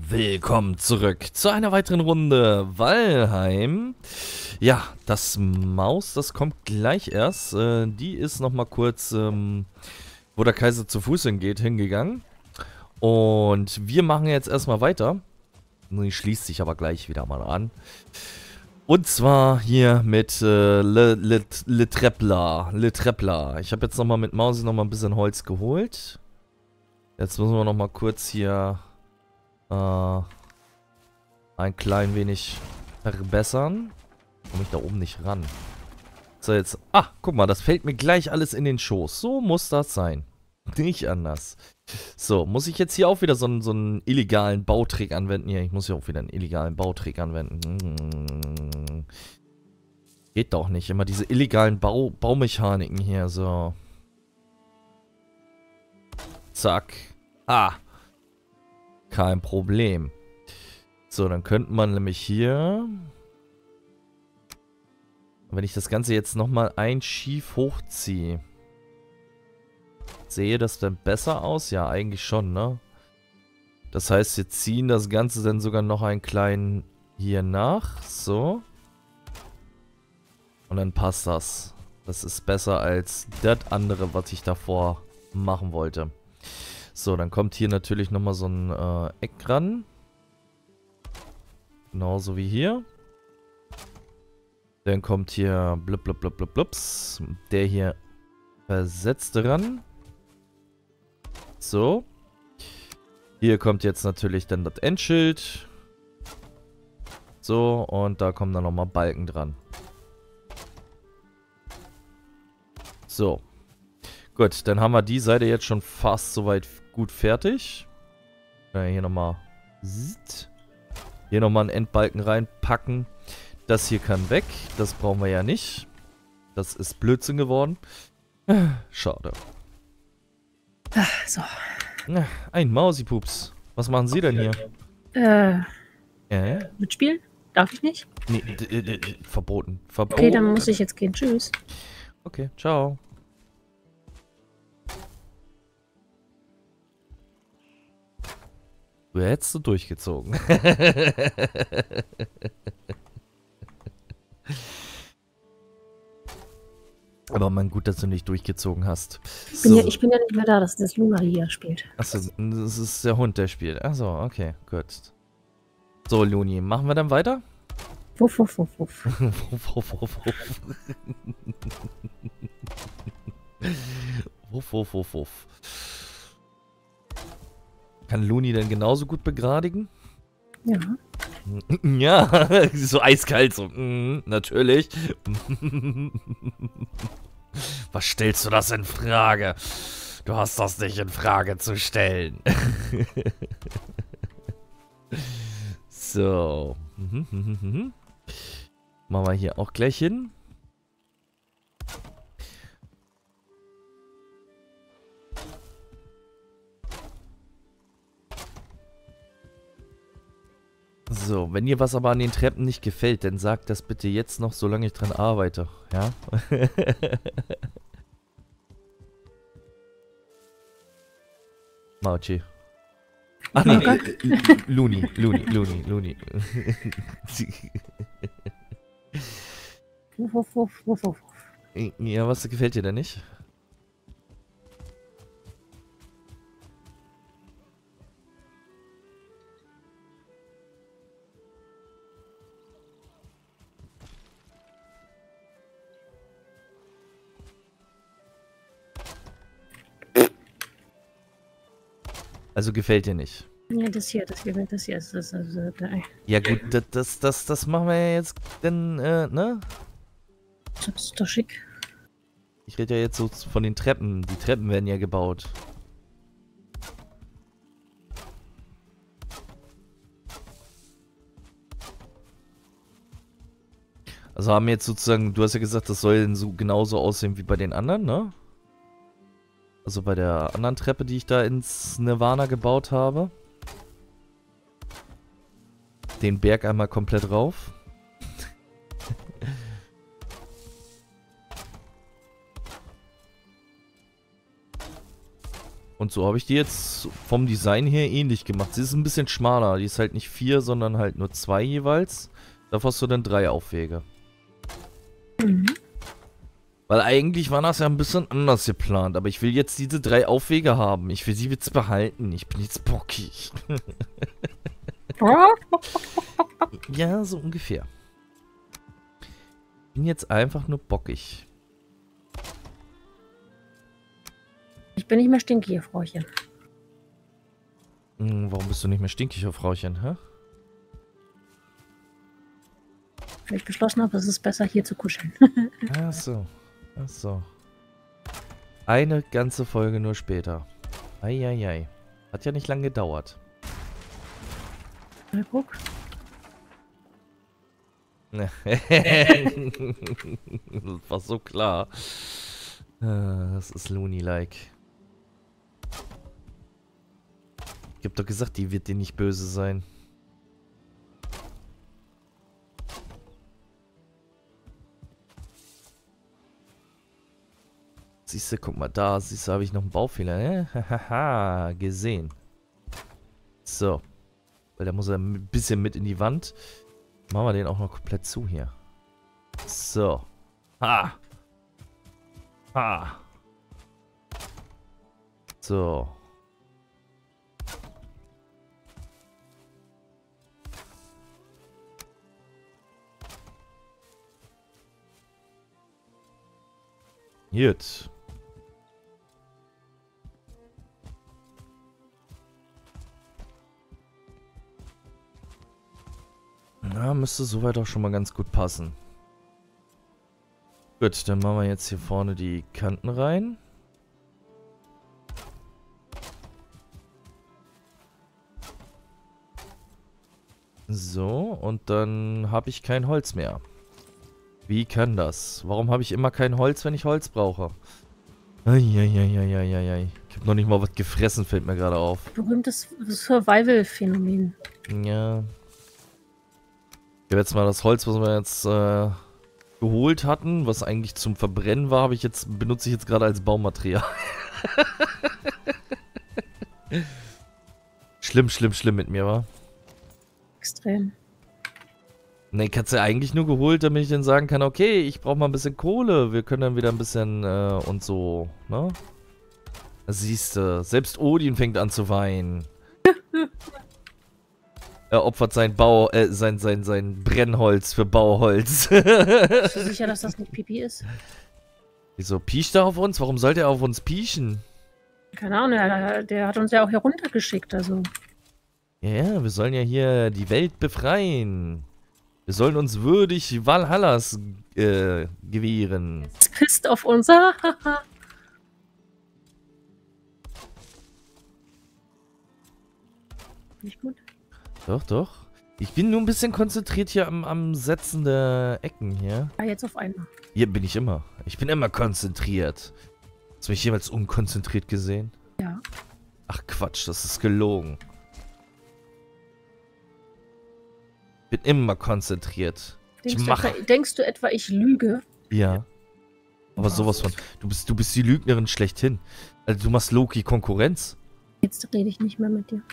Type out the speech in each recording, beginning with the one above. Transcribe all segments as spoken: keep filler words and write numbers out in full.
Willkommen zurück zu einer weiteren Runde Valheim. Ja, das Maus, das kommt gleich erst. Äh, die ist nochmal kurz, ähm, wo der Kaiser zu Fuß hingeht, hingegangen. Und wir machen jetzt erstmal weiter. Die schließt sich aber gleich wieder mal an. Und zwar hier mit äh, Le, Le, Le Treppler. Le Treppler. Ich habe jetzt nochmal mit Mausi nochmal ein bisschen Holz geholt. Jetzt müssen wir nochmal kurz hier äh, ein klein wenig verbessern. Komme ich da oben nicht ran. So, jetzt. Ah, guck mal, das fällt mir gleich alles in den Schoß. So muss das sein. Nicht anders. So, muss ich jetzt hier auch wieder so einen, so einen illegalen Bautrick anwenden? Ja, ich muss hier auch wieder einen illegalen Bautrick anwenden. Geht doch nicht. Immer diese illegalen Bau Baumechaniken hier, so. Zack. Ah. Kein Problem. So, dann könnte man nämlich hier... Wenn ich das Ganze jetzt nochmal ein schief hochziehe... Sehe das dann besser aus? Ja, eigentlich schon, ne? Das heißt, wir ziehen das Ganze dann sogar noch einen kleinen hier nach. So. Und dann passt das. Das ist besser als das andere, was ich davor machen wollte. So, dann kommt hier natürlich nochmal so ein äh, Eck ran. Genauso wie hier. Dann kommt hier blub blub blub blub blups. Der hier versetzt ran. So. Hier kommt jetzt natürlich dann das Endschild. So, und da kommen dann nochmal Balken dran. So. Gut, dann haben wir die Seite jetzt schon fast soweit gut fertig. Ja, hier nochmal. Hier nochmal einen Endbalken reinpacken. Das hier kann weg. Das brauchen wir ja nicht. Das ist Blödsinn geworden. Schade. So. Ein Mausipups. Was machen Sie denn hier? Äh. Äh? Mitspielen? Darf ich nicht? Nee, verboten. Verboten. Okay, dann muss ich jetzt gehen. Tschüss. Okay, ciao. Du hättest du durchgezogen. Aber man, gut, dass du nicht durchgezogen hast. Ich bin, So. ja, ich bin ja nicht mehr da, dass das Luna hier spielt. Achso, das ist der Hund, der spielt. Achso, okay, gut. So, Luni, machen wir dann weiter? Wuff, wuff, wuff, wuff. Wuff, wuff, wuff, wuff. Wuff, wuff, wuff, wuff. Kann Luni denn genauso gut begradigen? Ja. Ja, so eiskalt, so. Mm, natürlich. Was stellst du das in Frage? Du hast das nicht in Frage zu stellen. So. Machen wir hier auch gleich hin. So, wenn dir was aber an den Treppen nicht gefällt, dann sag das bitte jetzt noch, solange ich dran arbeite. Ja? Mauchi. Ach nee, nee. Luni, Luni, Luni, Luni. Wuff, wuff, wuff, wuff, wuff. Ja, was gefällt dir denn nicht? Also gefällt dir nicht? Ja, das hier, das hier, das hier ist das. das, das, das Ja gut, das, das, das, das machen wir ja jetzt dann, äh, ne? das ist doch schick. Ich rede ja jetzt so von den Treppen. Die Treppen werden ja gebaut. Also haben wir jetzt sozusagen, du hast ja gesagt, das soll so genauso aussehen wie bei den anderen, ne? Also bei der anderen Treppe, die ich da ins Nirvana gebaut habe. Den Berg einmal komplett rauf. Und so habe ich die jetzt vom Design her ähnlich gemacht. Sie ist ein bisschen schmaler. Die ist halt nicht vier, sondern halt nur zwei jeweils. Dafür hast du dann drei Aufwege. Mhm. Weil eigentlich war das ja ein bisschen anders geplant. Aber ich will jetzt diese drei Aufwege haben. Ich will sie jetzt behalten. Ich bin jetzt bockig. Ja, so ungefähr. Ich bin jetzt einfach nur bockig. Ich bin nicht mehr stinkig, Frauchen. Hm, warum bist du nicht mehr stinkig, Frauchen, hä? Weil ich beschlossen habe, es ist besser, hier zu kuscheln. Ach so. Ach so. Eine ganze Folge nur später. Eieiei. Hat ja nicht lange gedauert. Na, guck. Das war so klar. Das ist Looney-like. Ich hab doch gesagt, die wird dir nicht böse sein. Siehst du, guck mal da. Siehst du, habe ich noch einen Baufehler, ne? Hahaha, gesehen. So. Weil da muss er ein bisschen mit in die Wand. Machen wir den auch noch komplett zu hier. So. Ha. Ha. So. Gut. Na, müsste soweit auch schon mal ganz gut passen. Gut, dann machen wir jetzt hier vorne die Kanten rein. So, und dann habe ich kein Holz mehr. Wie kann das? Warum habe ich immer kein Holz, wenn ich Holz brauche? Eieieiei. Ich habe noch nicht mal was gefressen, fällt mir gerade auf. Berühmtes Survival-Phänomen. Ja. Ich habe jetzt mal das Holz, was wir jetzt äh, geholt hatten, was eigentlich zum Verbrennen war, habe ich jetzt benutze ich jetzt gerade als Baumaterial. Schlimm, schlimm, schlimm mit mir, wa? Extrem. Ne, ich hatte ja eigentlich nur geholt, damit ich dann sagen kann, okay, ich brauche mal ein bisschen Kohle. Wir können dann wieder ein bisschen äh, und so, ne? Siehste, selbst Odin fängt an zu weinen. Er opfert sein Bau, äh, sein, sein, sein Brennholz für Bauholz. Bist du sicher, dass das nicht Pipi ist? Wieso piescht er auf uns? Warum sollte er auf uns pieschen? Keine Ahnung, der, der hat uns ja auch hier runtergeschickt, also. Ja, ja, wir sollen ja hier die Welt befreien. Wir sollen uns würdig Valhallas äh, gewähren. Es pisst auf uns. Ah, nicht gut. Doch, doch. Ich bin nur ein bisschen konzentriert hier am, am Setzen der Ecken hier. Ah, jetzt auf einmal. Hier bin ich immer. Ich bin immer konzentriert. Hast du mich jemals unkonzentriert gesehen? Ja. Ach Quatsch, das ist gelogen. Bin immer konzentriert. Denkst, Ich du mache. etwa, denkst du etwa, ich lüge? Ja. Aber sowas von. Du bist, du bist die Lügnerin schlechthin. Also du machst Loki Konkurrenz. Jetzt rede ich nicht mehr mit dir.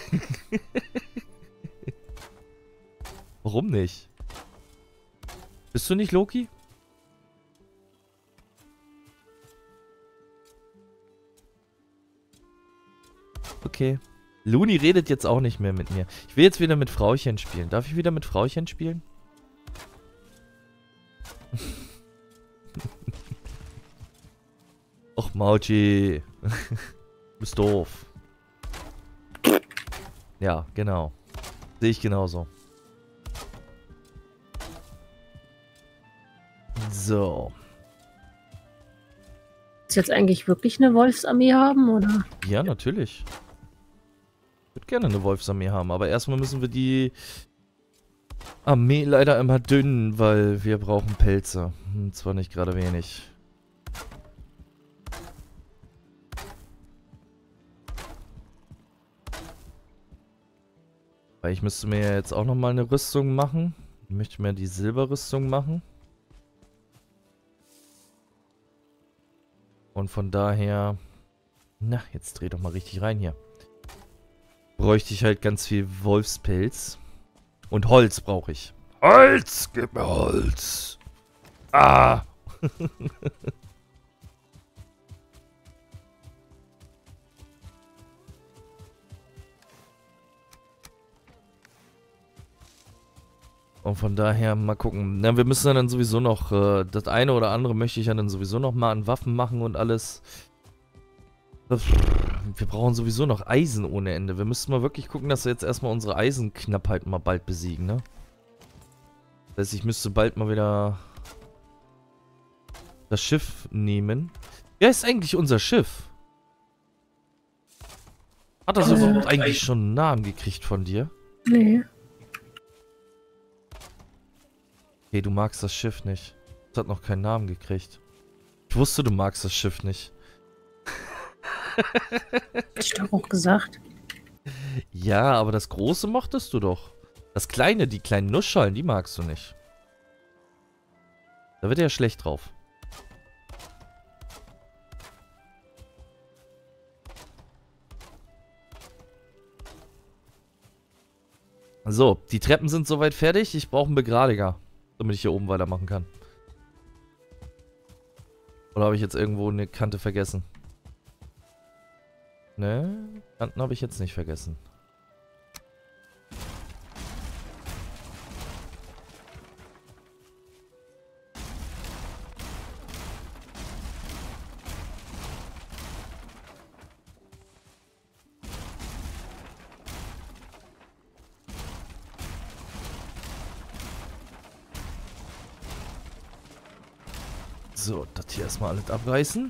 Warum nicht? Bist du nicht Loki? Okay. Looney redet jetzt auch nicht mehr mit mir. Ich will jetzt wieder mit Frauchen spielen. Darf ich wieder mit Frauchen spielen? Och, Mauchi. Du bist doof. Ja, genau. Sehe ich genauso. So. Willst du jetzt eigentlich wirklich eine Wolfsarmee haben, oder? Ja, natürlich. Ich würde gerne eine Wolfsarmee haben, aber erstmal müssen wir die Armee leider immer dünnen, weil wir brauchen Pelze. Hm, zwar nicht gerade wenig. Weil ich müsste mir ja jetzt auch nochmal eine Rüstung machen. Ich möchte mir die Silberrüstung machen. Und von daher Na, jetzt dreh doch mal richtig rein hier. Bräuchte ich halt ganz viel Wolfspelz. Und Holz brauche ich. Holz! Gib mir Holz! Ah! Und von daher mal gucken. Na, wir müssen dann sowieso noch, äh, das eine oder andere möchte ich ja dann sowieso noch mal an Waffen machen und alles. Das, wir brauchen sowieso noch Eisen ohne Ende. Wir müssen mal wirklich gucken, dass wir jetzt erstmal unsere Eisenknappheit mal bald besiegen, ne? Das heißt, ich müsste bald mal wieder das Schiff nehmen. Wer ist eigentlich unser Schiff? Hat das Äh, überhaupt eigentlich schon einen Namen gekriegt von dir? Nee. Hey, du magst das Schiff nicht. Das hat noch keinen Namen gekriegt. Ich wusste, du magst das Schiff nicht. Hab ich doch auch gesagt. Ja, aber das Große mochtest du doch. Das Kleine, die kleinen Nussschalen, die magst du nicht. Da wird er ja schlecht drauf. So, die Treppen sind soweit fertig. Ich brauche einen Begradiger, damit ich hier oben weitermachen kann. Oder habe ich jetzt irgendwo eine Kante vergessen? Ne, Kanten habe ich jetzt nicht vergessen. So, das hier erstmal alles abreißen.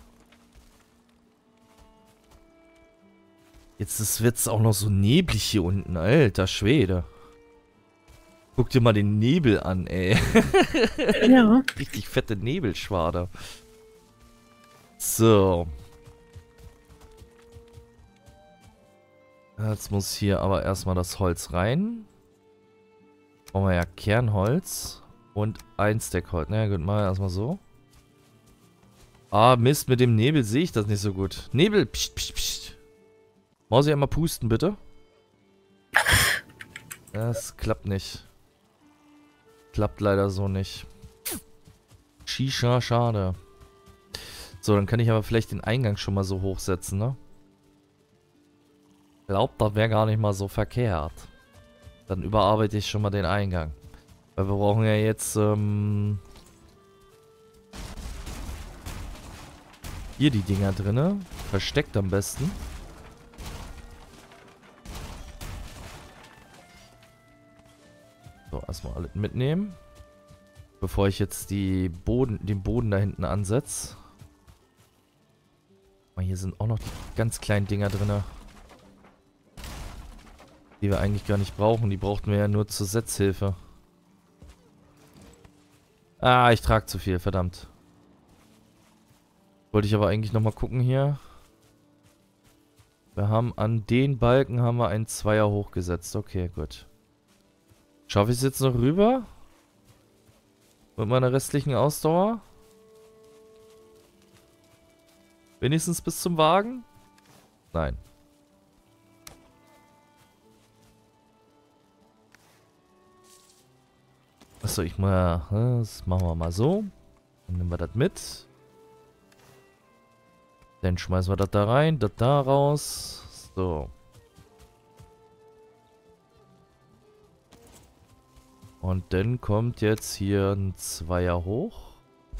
Jetzt wird es auch noch so neblig hier unten. Alter Schwede. Guck dir mal den Nebel an, ey. Ja. Richtig fette Nebelschwader. So. Jetzt muss hier aber erstmal das Holz rein. Brauchen wir ja Kernholz. Und ein Stack Holz. Na ja, gut, mal erstmal so. Ah, Mist, mit dem Nebel sehe ich das nicht so gut. Nebel, pst, pst, pst. Mausi, einmal pusten, bitte. Das klappt nicht. Klappt leider so nicht. Shisha, schade. So, dann kann ich aber vielleicht den Eingang schon mal so hochsetzen, ne? Glaubt, das wäre gar nicht mal so verkehrt. Dann überarbeite ich schon mal den Eingang. Weil wir brauchen ja jetzt, ähm... hier die Dinger drinne. Versteckt am besten. So, erstmal alles mitnehmen. Bevor ich jetzt die Boden, den Boden da hinten ansetze. Hier sind auch noch die ganz kleinen Dinger drin. Die wir eigentlich gar nicht brauchen. Die brauchten wir ja nur zur Setzhilfe. Ah, ich trage zu viel, verdammt. Wollte ich aber eigentlich nochmal gucken hier. Wir haben an den Balken haben wir einen Zweier hochgesetzt. Okay, gut. Schaffe ich es jetzt noch rüber? Mit meiner restlichen Ausdauer? Wenigstens bis zum Wagen? Nein. Achso, ich mal. Das machen wir mal so. Dann nehmen wir das mit. Dann schmeißen wir das da rein, das da raus. So. Und dann kommt jetzt hier ein Zweier hoch.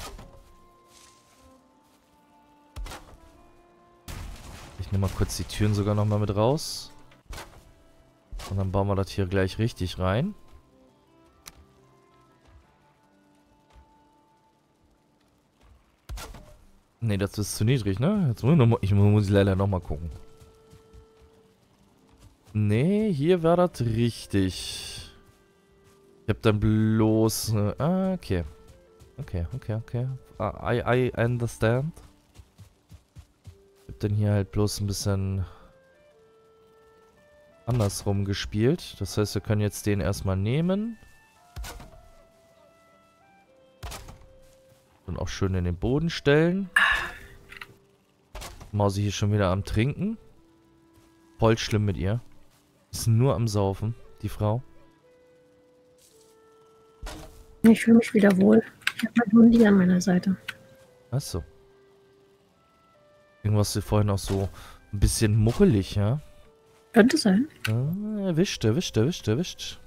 Ich nehme mal kurz die Türen sogar nochmal mit raus. Und dann bauen wir das hier gleich richtig rein. Ne, das ist zu niedrig, ne? Jetzt muss ich, noch mal, ich muss leider nochmal gucken. Ne, hier war das richtig. Ich hab dann bloß... Ne, ah, okay. Okay, okay, okay. I, I understand. Ich hab dann hier halt bloß ein bisschen andersrum gespielt. Das heißt, wir können jetzt den erstmal nehmen. Und auch schön in den Boden stellen. Mausi hier schon wieder am Trinken. Voll schlimm mit ihr. Ist nur am Saufen, die Frau. Ich fühle mich wieder wohl. Ich habe meinen Hundi an meiner Seite. Achso. Irgendwas hier vorhin auch so ein bisschen muckelig, ja? Könnte sein. Ah, erwischt, erwischt, erwischt, erwischt.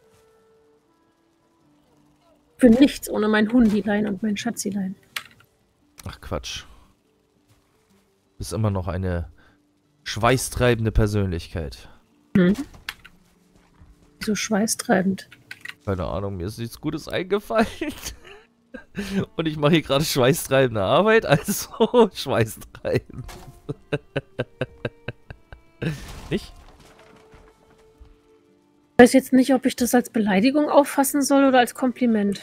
Für nichts ohne mein Hundilein und mein Schatzilein. Ach Quatsch. Ist immer noch eine schweißtreibende Persönlichkeit. Hm. So schweißtreibend. Keine Ahnung, mir ist nichts Gutes eingefallen. Und ich mache hier gerade schweißtreibende Arbeit, also schweißtreibend. Nicht? Ich weiß jetzt nicht, ob ich das als Beleidigung auffassen soll oder als Kompliment.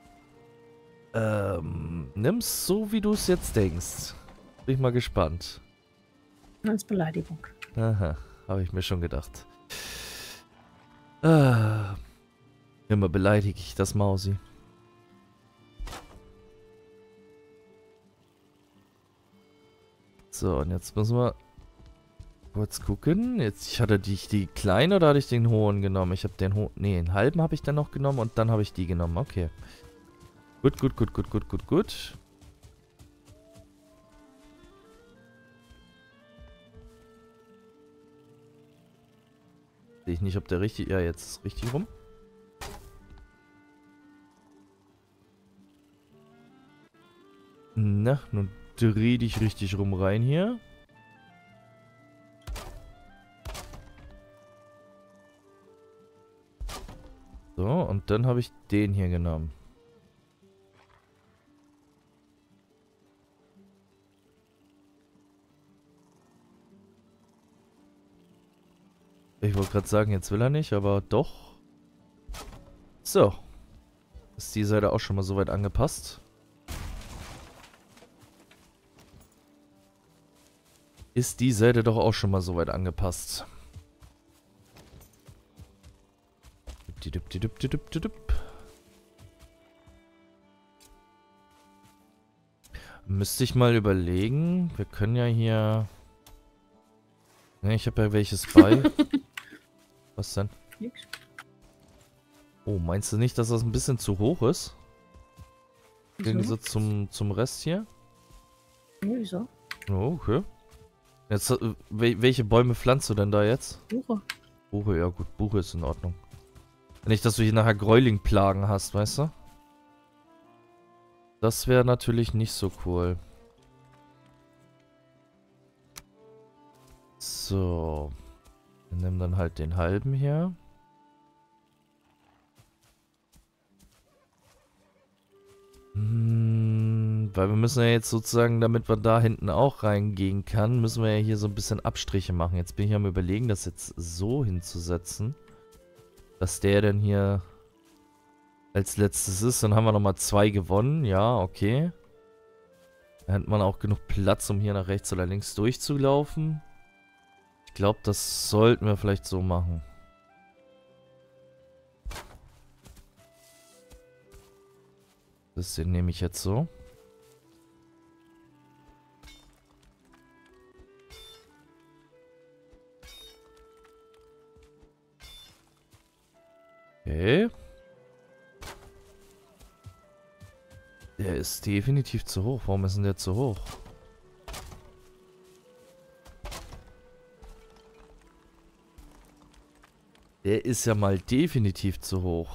Ähm, nimm's so, wie du es jetzt denkst. Bin ich mal gespannt. Als Beleidigung. Aha, habe ich mir schon gedacht. Ah, immer beleidige ich das Mausi. So, und jetzt müssen wir kurz gucken. Jetzt, ich hatte die, die kleine oder hatte ich den hohen genommen? Ich habe den hohen, nee, den halben habe ich dann noch genommen und dann habe ich die genommen. Okay. Gut, gut, gut, gut, gut, gut, gut. Sehe ich nicht, ob der richtig, ja, jetzt ist richtig rum. Na, nun dreh dich richtig rum rein hier. So, und dann habe ich den hier genommen. Ich wollte gerade sagen, jetzt will er nicht, aber doch. So. Ist die Seite auch schon mal soweit angepasst. Ist die Seite doch auch schon mal soweit angepasst. Müsste ich mal überlegen. Wir können ja hier... Ne, ich habe ja welches bei. Was denn? Nix. Oh, meinst du nicht, dass das ein bisschen zu hoch ist? Im Wieso? Gegensatz zum, zum Rest hier? Nee, wieso? Oh, okay. Jetzt, äh, wel welche Bäume pflanzt du denn da jetzt? Buche. Buche, ja gut, Buche ist in Ordnung. Nicht, dass du hier nachher Gräulingplagen hast, weißt du? Das wäre natürlich nicht so cool. So. Wir nehmen dann halt den halben hier. Hm, weil wir müssen ja jetzt sozusagen, damit man da hinten auch reingehen kann, müssen wir ja hier so ein bisschen Abstriche machen. Jetzt bin ich am Überlegen, das jetzt so hinzusetzen, dass der dann hier als letztes ist. Dann haben wir nochmal zwei gewonnen. Ja, okay. Da hat man auch genug Platz, um hier nach rechts oder links durchzulaufen. Ich glaube, das sollten wir vielleicht so machen. Das den nehme ich jetzt so. Okay. Der ist definitiv zu hoch. Warum ist denn der zu hoch? Der ist ja mal definitiv zu hoch.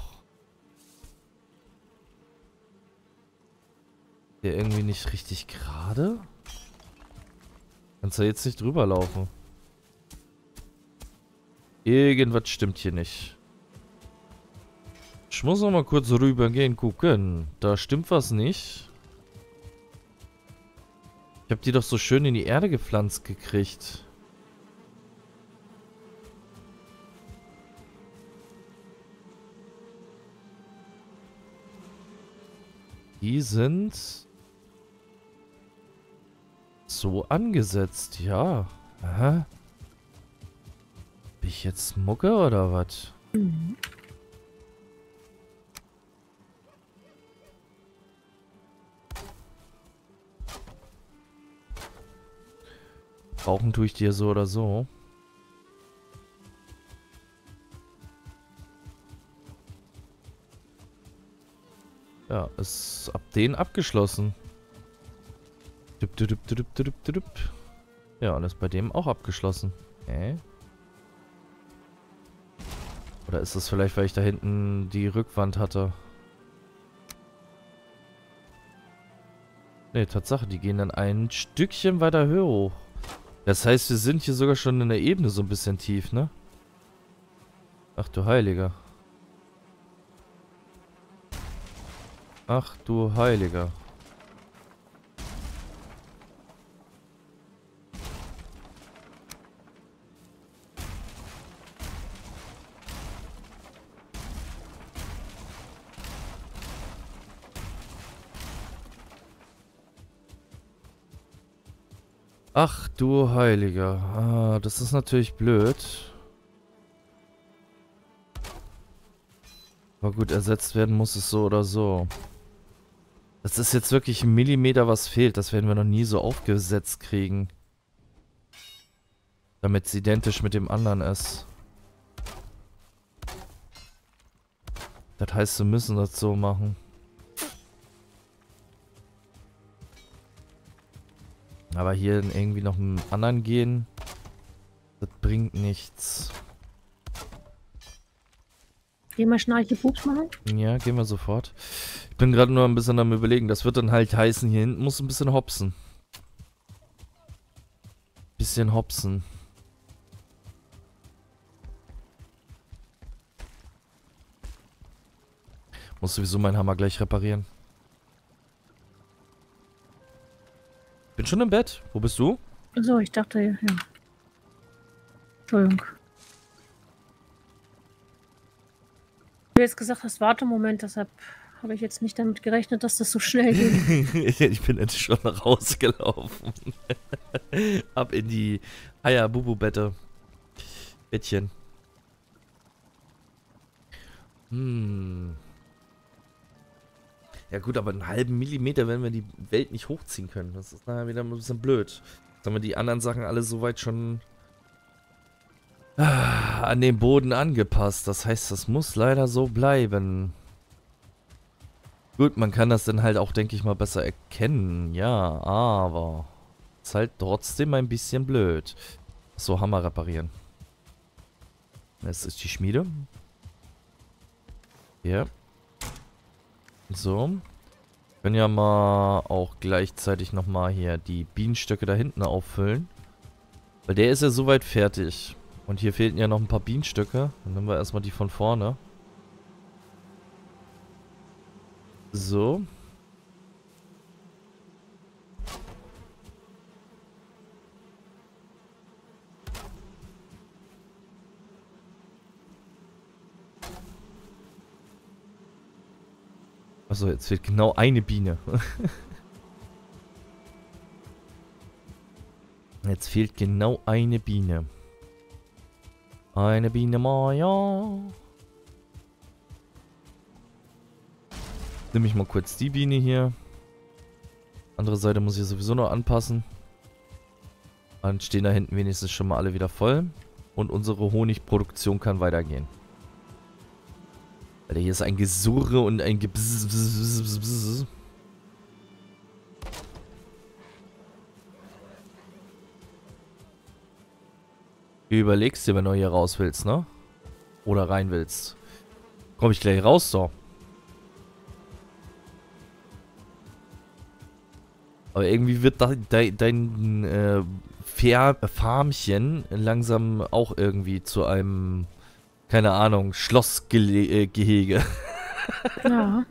Der irgendwie nicht richtig gerade? Kannst du jetzt nicht drüber laufen? Irgendwas stimmt hier nicht. Ich muss noch mal kurz rüber gehen, gucken. Da stimmt was nicht. Ich habe die doch so schön in die Erde gepflanzt gekriegt. Die sind so angesetzt, ja. Hä? Bin ich jetzt Mucke oder was? Mhm. Brauchen tue ich dir so oder so. Ja, ist ab den abgeschlossen. Dup, dup, dup, dup, dup, dup, dup. Ja, und ist bei dem auch abgeschlossen. Hä? Oder ist das vielleicht, weil ich da hinten die Rückwand hatte? Ne, Tatsache, die gehen dann ein Stückchen weiter hoch. Das heißt, wir sind hier sogar schon in der Ebene so ein bisschen tief, ne? Ach du Heiliger. Ach du Heiliger. Ach du Heiliger. Ah, das ist natürlich blöd. Aber gut, ersetzt werden muss es so oder so. Das ist jetzt wirklich ein Millimeter, was fehlt. Das werden wir noch nie so aufgesetzt kriegen. Damit es identisch mit dem anderen ist. Das heißt, wir müssen das so machen. Aber hier irgendwie noch einen anderen gehen, das bringt nichts. Gehen wir Schnarche Pups machen? Ja, gehen wir sofort. Ich bin gerade nur ein bisschen am Überlegen. Das wird dann halt heißen, hier hinten muss ein bisschen hopsen. Bisschen hopsen. Muss sowieso meinen Hammer gleich reparieren. Bin schon im Bett. Wo bist du? So, ich dachte, ja. Entschuldigung. Du jetzt gesagt hast, warte einen Moment, deshalb habe ich jetzt nicht damit gerechnet, dass das so schnell geht. Ich bin jetzt schon rausgelaufen. Ab in die Eier-Bubu-Bette. Bettchen. Hm. Ja gut, aber einen halben Millimeter werden wir die Welt nicht hochziehen können. Das ist nachher wieder ein bisschen blöd. Jetzt haben wir die anderen Sachen alle soweit schon ah, an den Boden angepasst. Das heißt, das muss leider so bleiben. Gut, man kann das dann halt auch, denke ich mal, besser erkennen. Ja, aber ist halt trotzdem ein bisschen blöd. So, Hammer reparieren. Das ist die Schmiede. Ja. So. Wir können ja mal auch gleichzeitig nochmal hier die Bienenstöcke da hinten auffüllen. Weil der ist ja soweit fertig. Und hier fehlten ja noch ein paar Bienenstöcke. Dann nehmen wir erstmal die von vorne. So. Achso, jetzt fehlt genau eine Biene. Jetzt fehlt genau eine Biene. Eine Biene Maya. Nehme ich mal kurz die Biene hier. Andere Seite muss ich sowieso noch anpassen. Dann stehen da hinten wenigstens schon mal alle wieder voll. Und unsere Honigproduktion kann weitergehen. Alter, hier ist ein Gesurre und ein Gebzz. Du überlegst dir, wenn du hier raus willst, ne? Oder rein willst. Komm ich gleich raus, so. Aber irgendwie wird dein, dein, dein äh, Farmchen langsam auch irgendwie zu einem, keine Ahnung, Schlossgehege. Ja.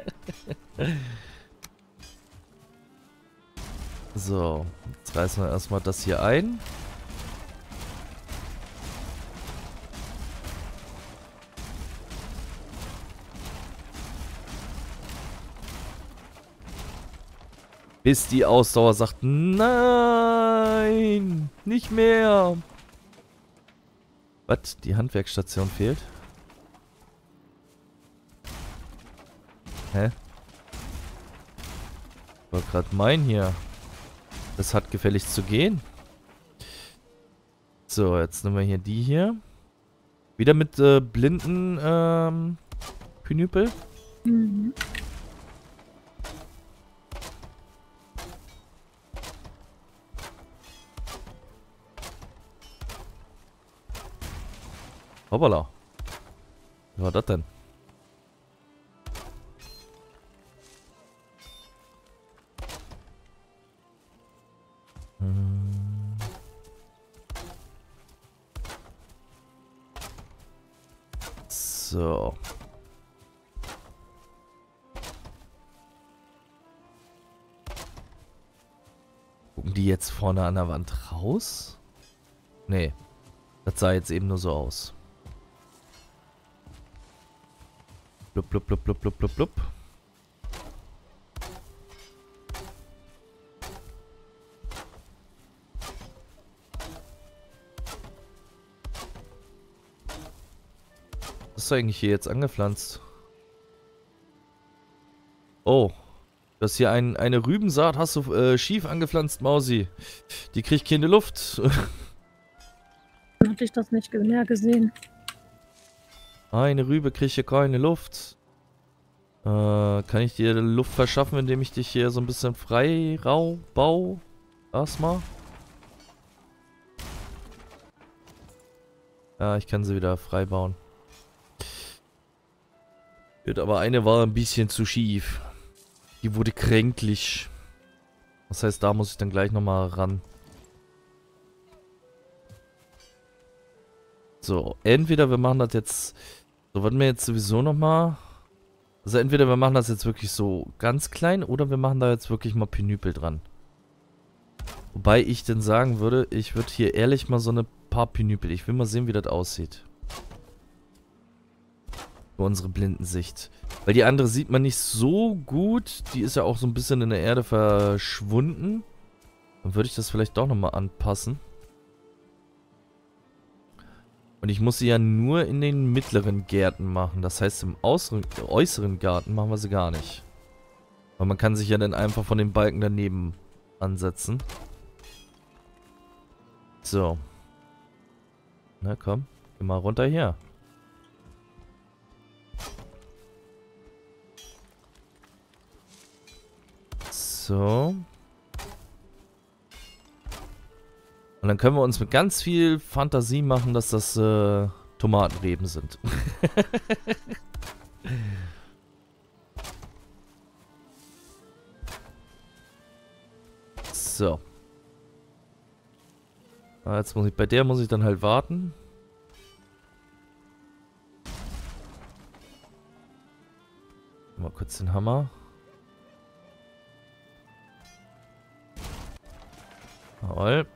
So, jetzt reißen wir erstmal das hier ein. Bis die Ausdauer sagt, nein, nicht mehr. Was? Die Handwerksstation fehlt? Hä? Ich wollte gerade meinen hier. Das hat gefälligst zu gehen. So, jetzt nehmen wir hier die hier. Wieder mit äh, blinden ähm, Pinüpel. Mhm. Hoppala. Was war das denn? Hm. So. Gucken die jetzt vorne an der Wand raus? Nee. Das sah jetzt eben nur so aus. Blub, blub, blub, blub, blub, blub, blub. Was ist eigentlich hier jetzt angepflanzt? Oh. Du hast hier ein, eine Rübensaat, hast du äh, schief angepflanzt, Mausi. Die kriegt keine Luft. Hatte ich das nicht mehr gesehen. Eine Rübe kriegt hier keine Luft. Äh, kann ich dir Luft verschaffen, indem ich dich hier so ein bisschen frei rau baue? Erstmal. Ja, ich kann sie wieder frei bauen. Wird aber eine war ein bisschen zu schief. Die wurde kränklich. Das heißt, da muss ich dann gleich nochmal ran. So, entweder wir machen das jetzt... So, wollten wir jetzt sowieso nochmal... Also entweder wir machen das jetzt wirklich so ganz klein oder wir machen da jetzt wirklich mal Pinüpel dran. Wobei ich denn sagen würde, ich würde hier ehrlich mal so eine paar Pinüpel... Ich will mal sehen, wie das aussieht. Für unsere Blindensicht. Weil die andere sieht man nicht so gut. Die ist ja auch so ein bisschen in der Erde verschwunden. Dann würde ich das vielleicht doch nochmal anpassen. Und ich muss sie ja nur in den mittleren Gärten machen. Das heißt, im äußeren, äußeren Garten machen wir sie gar nicht. Weil man kann sich ja dann einfach von den Balken daneben ansetzen. So. Na komm, geh mal runter hier. So. Und dann können wir uns mit ganz viel Fantasie machen, dass das äh, Tomatenreben sind. So. Ah, jetzt muss ich, bei der muss ich dann halt warten. Mal kurz den Hammer. Jawohl.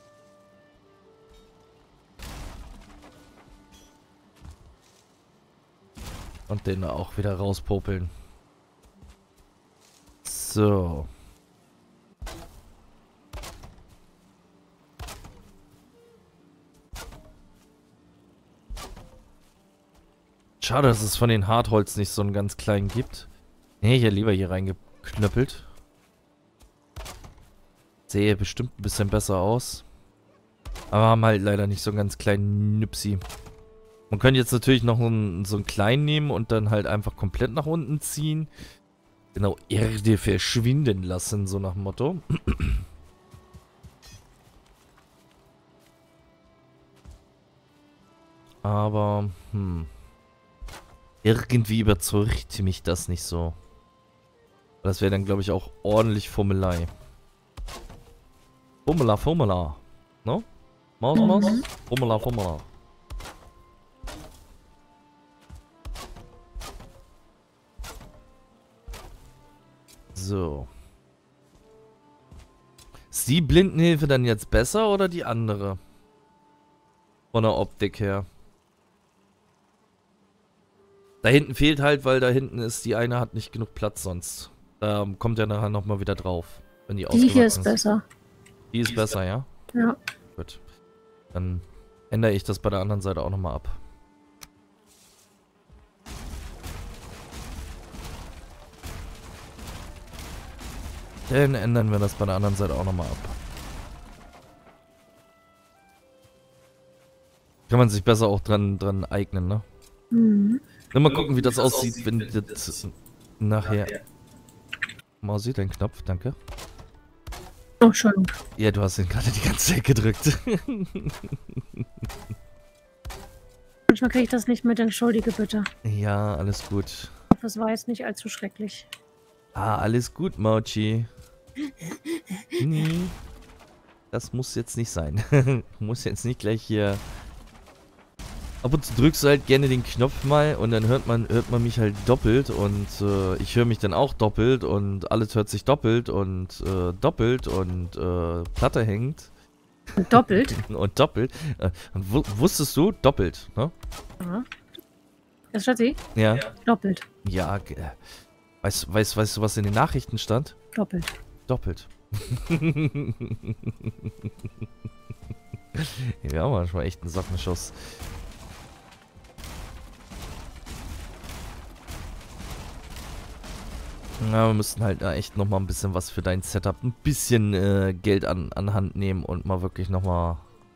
Und den auch wieder rauspopeln. So. Schade, dass es von den Hartholz nicht so einen ganz kleinen gibt. Nee, ich hätte lieber hier reingeknöppelt. Sehe bestimmt ein bisschen besser aus. Aber haben halt leider nicht so einen ganz kleinen Nüpsi. Man könnte jetzt natürlich noch einen, so einen kleinen nehmen und dann halt einfach komplett nach unten ziehen. Genau, Erde verschwinden lassen, so nach dem Motto. Aber, hm. Irgendwie überzeugt mich das nicht so. Das wäre dann, glaube ich, auch ordentlich Fummelei. Fummela, Fummela. No? Maus, Maus? Mhm. Fummela, Fummela. So. Ist die Blindenhilfe dann jetzt besser oder die andere? Von der Optik her. Da hinten fehlt halt, weil da hinten ist, die eine hat nicht genug Platz sonst. Da ähm, kommt ja nachher nochmal wieder drauf. Wenn die Die hier ist ausgewachsen besser. Die ist besser, ja? Ja. Gut. Dann ändere ich das bei der anderen Seite auch nochmal ab. Dann ändern wir das bei der anderen Seite auch nochmal ab. Kann man sich besser auch dran, dran eignen, ne? Mhm. Dann mal gucken, wie das aussieht, wenn das nachher... Mausi, dein Knopf, danke. Oh, Entschuldigung. Ja, du hast ihn gerade die ganze Zeit gedrückt. Manchmal kriege ich das nicht mit, entschuldige bitte. Ja, alles gut. Das war jetzt nicht allzu schrecklich. Ah, alles gut, Mauchi. Nee. Das muss jetzt nicht sein. Muss jetzt nicht gleich hier... Ab und zu drückst du halt gerne den Knopf mal und dann hört man, hört man mich halt doppelt und äh, ich höre mich dann auch doppelt und alles hört sich doppelt und äh, doppelt und äh, Platte hängt. Und doppelt? Und doppelt. Äh, und wu wusstest du? Doppelt, ne? Ja. Das Schatzi? Ja. Doppelt. Ja, äh, weißt, weißt, weißt du, was in den Nachrichten stand? Doppelt. Doppelt. Ja, manchmal echt ein Sockenschuss. Ja, wir müssten halt äh, echt nochmal ein bisschen was für dein Setup, ein bisschen äh, Geld an, an Hand nehmen und mal wirklich nochmal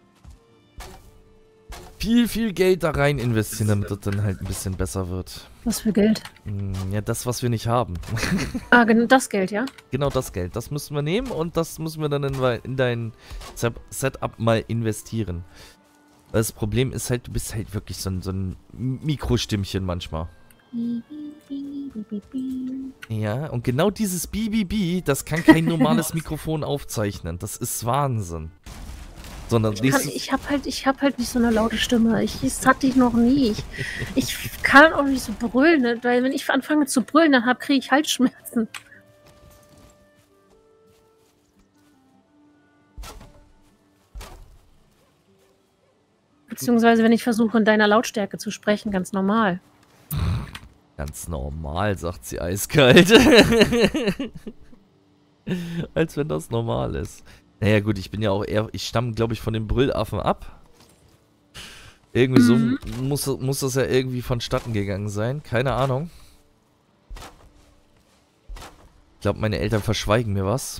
viel, viel Geld da rein investieren, damit das dann halt ein bisschen besser wird. Was für Geld? Hm, ja, das, was wir nicht haben. Ah, genau das Geld, ja? Genau das Geld. Das müssen wir nehmen und das müssen wir dann in, in dein Setup mal investieren. Das Problem ist halt, du bist halt wirklich so ein, so ein Mikrostimmchen manchmal. Ja, und genau dieses Bi, Bi, Bi, das kann kein normales Mikrofon aufzeichnen. Das ist Wahnsinn. Sondern Ich, kann, ich habe halt, ich hab halt nicht so eine laute Stimme. Ich, das hatte ich noch nie. Ich, ich kann auch nicht so brüllen, ne? Weil wenn ich anfange zu brüllen, dann kriege ich Halsschmerzen. Beziehungsweise wenn ich versuche, in deiner Lautstärke zu sprechen, ganz normal. Ganz normal, sagt sie eiskalt. Als wenn das normal ist. Naja gut, ich bin ja auch eher, ich stamme glaube ich von dem Brüllaffen ab. Irgendwie mhm. so muss, muss das ja irgendwie vonstatten gegangen sein. Keine Ahnung. Ich glaube, meine Eltern verschweigen mir was.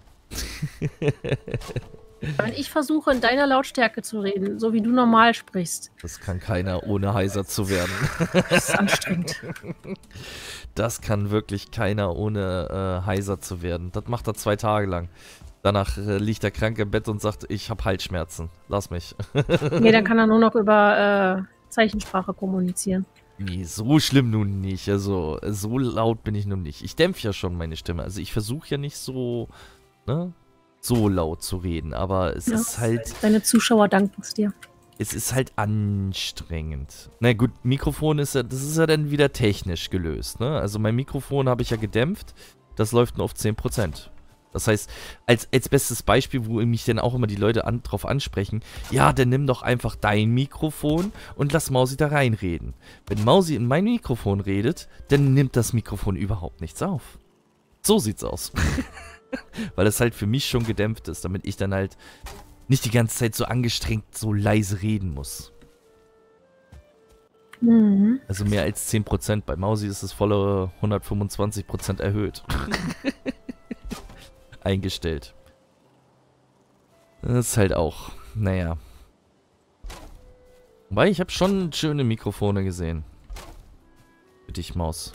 Wenn ich versuche, in deiner Lautstärke zu reden, so wie du normal sprichst. Das kann keiner, ohne heiser zu werden. Das ist anstrengend. Das kann wirklich keiner, ohne äh, heiser zu werden. Das macht er zwei Tage lang. Danach äh, liegt er krank im Bett und sagt, ich habe Halsschmerzen. Lass mich. Nee, dann kann er nur noch über äh, Zeichensprache kommunizieren. Nee, so schlimm nun nicht. Also, so laut bin ich nun nicht. Ich dämpfe ja schon meine Stimme. Also, ich versuche ja nicht so, ne, so laut zu reden. Aber es ja, ist halt... Deine Zuschauer danken es dir. Es ist halt anstrengend. Na gut, Mikrofon ist ja, das ist ja dann wieder technisch gelöst, ne? Also, mein Mikrofon habe ich ja gedämpft. Das läuft nur auf zehn Prozent. Das heißt, als, als bestes Beispiel, wo mich dann auch immer die Leute an, drauf ansprechen, ja, dann nimm doch einfach dein Mikrofon und lass Mausi da reinreden. Wenn Mausi in mein Mikrofon redet, dann nimmt das Mikrofon überhaupt nichts auf. So sieht's aus. Weil es halt für mich schon gedämpft ist, damit ich dann halt nicht die ganze Zeit so angestrengt so leise reden muss. Mhm. Also mehr als zehn Prozent. Bei Mausi ist es volle hundertfünfundzwanzig Prozent erhöht. Eingestellt. Das ist halt auch, naja. Wobei, ich habe schon schöne Mikrofone gesehen. Für dich, Maus.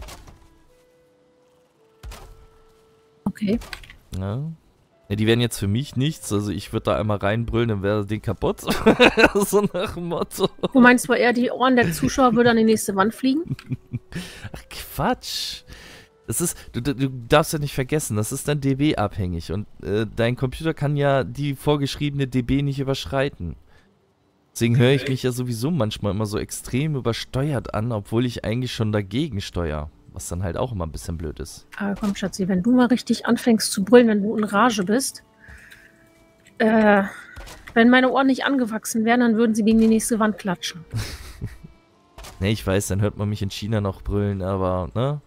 Okay. Ja. Ja, die wären jetzt für mich nichts. Also ich würde da einmal reinbrüllen, dann wäre das Ding kaputt. So nach dem Motto. Du meinst wohl eher, die Ohren der Zuschauer würden an die nächste Wand fliegen? Ach, Quatsch. Das ist, du, du darfst ja nicht vergessen, das ist dann dB-abhängig und äh, dein Computer kann ja die vorgeschriebene dB nicht überschreiten. Deswegen höre ich mich ja sowieso manchmal immer so extrem übersteuert an, obwohl ich eigentlich schon dagegen steuere. Was dann halt auch immer ein bisschen blöd ist. Aber komm, Schatzi, wenn du mal richtig anfängst zu brüllen, wenn du in Rage bist, äh, wenn meine Ohren nicht angewachsen wären, dann würden sie gegen die nächste Wand klatschen. Ne, ich weiß, dann hört man mich in China noch brüllen, aber, ne?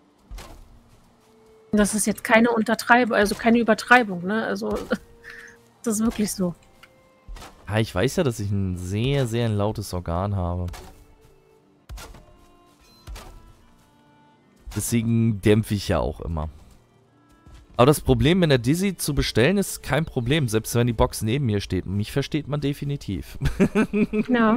Das ist jetzt keine Untertreibung, also keine Übertreibung, ne? Also, das ist wirklich so. Ja, ich weiß ja, dass ich ein sehr, sehr lautes Organ habe. Deswegen dämpfe ich ja auch immer. Aber das Problem mit der Dizzy zu bestellen ist kein Problem, selbst wenn die Box neben mir steht. Mich versteht man definitiv. Ja.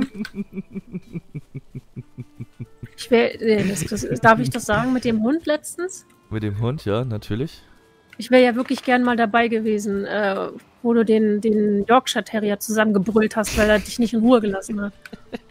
Ich will, äh, das, das, darf ich das sagen mit dem Hund letztens? Mit dem Hund, ja, natürlich. Ich wäre ja wirklich gern mal dabei gewesen, äh, wo du den, den Yorkshire Terrier zusammengebrüllt hast, weil er dich nicht in Ruhe gelassen hat.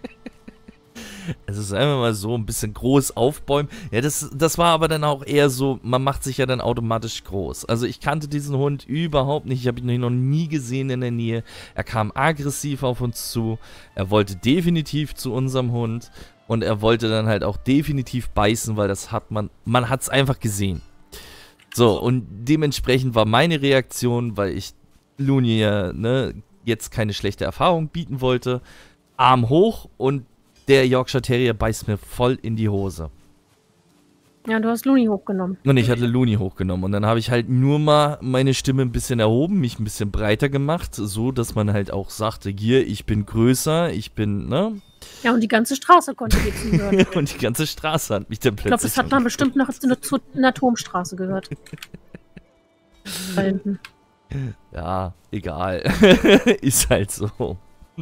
Es ist einfach mal so ein bisschen groß aufbäumen. Ja, das, das war aber dann auch eher so, man macht sich ja dann automatisch groß. Also ich kannte diesen Hund überhaupt nicht. Ich habe ihn noch nie gesehen in der Nähe. Er kam aggressiv auf uns zu. Er wollte definitiv zu unserem Hund. Und er wollte dann halt auch definitiv beißen, weil das hat man, man hat es einfach gesehen. So, und dementsprechend war meine Reaktion, weil ich Looney ja, ne, jetzt keine schlechte Erfahrung bieten wollte, Arm hoch und der Yorkshire Terrier beißt mir voll in die Hose. Ja, du hast Looney hochgenommen. Und ich hatte Looney hochgenommen. Und dann habe ich halt nur mal meine Stimme ein bisschen erhoben, mich ein bisschen breiter gemacht, so dass man halt auch sagte, hier, ich bin größer, ich bin, ne? Ja, und die ganze Straße konnte dir zuhören. Und die ganze Straße hat mich dann plötzlich... Ich glaube, das hat man bestimmt noch in der Atomstraße gehört. Da hinten. Ja, egal. Ist halt so.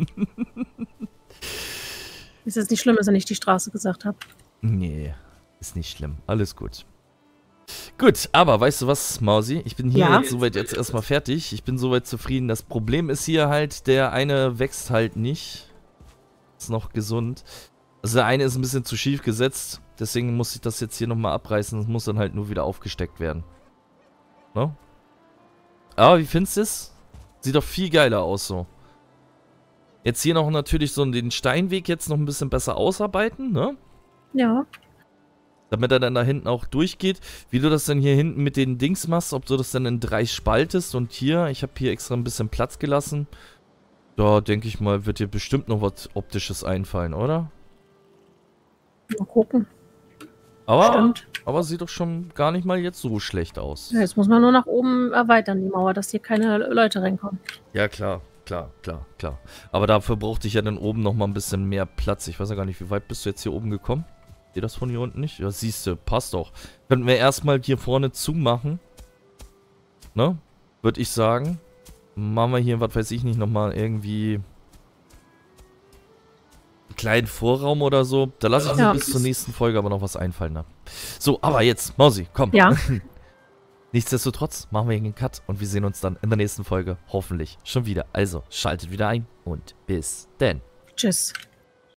Ist jetzt nicht schlimm, dass ich nicht die Straße gesagt habe. Nee, ist nicht schlimm. Alles gut. Gut, aber weißt du was, Mausi? Ich bin hier Ja? jetzt soweit jetzt erstmal fertig. Ich bin soweit zufrieden. Das Problem ist hier halt, der eine wächst halt nicht. Ist noch gesund. Also der eine ist ein bisschen zu schief gesetzt. Deswegen muss ich das jetzt hier nochmal abreißen. Das muss dann halt nur wieder aufgesteckt werden. Ne? Aber wie findest du es? Sieht doch viel geiler aus so. Jetzt hier noch natürlich so den Steinweg jetzt noch ein bisschen besser ausarbeiten, ne? Ja. Damit er dann da hinten auch durchgeht. Wie du das denn hier hinten mit den Dings machst, ob du das dann in drei spaltest. Und hier, ich habe hier extra ein bisschen Platz gelassen. Da denke ich mal, wird dir bestimmt noch was Optisches einfallen, oder? Mal gucken. Aber, Stimmt. aber sieht doch schon gar nicht mal jetzt so schlecht aus. Ja, jetzt muss man nur nach oben erweitern, die Mauer, dass hier keine Leute reinkommen. Ja, klar. Klar, klar, klar. Aber dafür brauchte ich ja dann oben nochmal ein bisschen mehr Platz. Ich weiß ja gar nicht, wie weit bist du jetzt hier oben gekommen? Geht das von hier unten nicht? Ja, siehst du, passt doch. Könnten wir erstmal hier vorne zumachen. Ne? Würde ich sagen. Machen wir hier, was weiß ich nicht, nochmal irgendwie einen kleinen Vorraum oder so. Da lasse ich mir Ja. bis zur nächsten Folge aber noch was einfallen. Ne? So, aber jetzt, Mausi, komm. Ja. Nichtsdestotrotz machen wir hier einen Cut und wir sehen uns dann in der nächsten Folge hoffentlich schon wieder. Also schaltet wieder ein und bis denn. Tschüss.